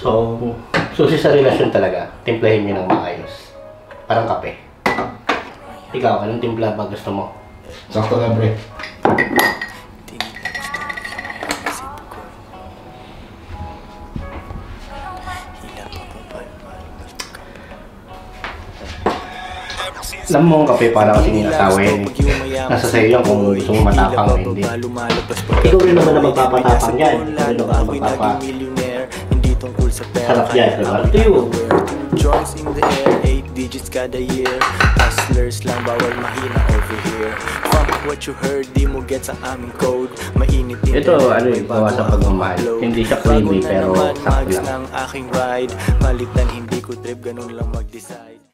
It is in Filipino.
So, susi sa relasyon talaga, timplahin nyo ng maayos. Parang kape. Ikaw, anong timpla ba gusto mo? Sakto na, pre. Alam mo ang kape para kasing asawin. Nasa sa'yo yan kung gusto mo matapang o hindi. Ikaw rin naman na magpapatapang yan. Ikaw rin naman na magpapasarap yan, diba? Ito yun. Joints in the air, 8 digits kada year. Hustlers lang, bawal mahina over here. Fuck what you heard, di mo get sa aming code. Mainit din. Ito, ano yung gawa sa pagmamahal. Hindi siya creamy, pero sakto lang. Aking ride, palitan hindi ko trip, ganun lang mag-decide.